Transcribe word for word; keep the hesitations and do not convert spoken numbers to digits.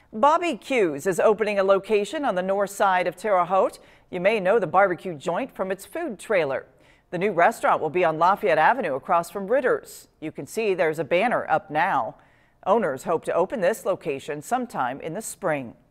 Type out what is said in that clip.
Bobby Q's is opening a location on the north side of Terre Haute. You may know the barbecue joint from its food trailer. The new restaurant will be on Lafayette Avenue across from Ritter's. You can see there's a banner up now. Owners hope to open this location sometime in the spring.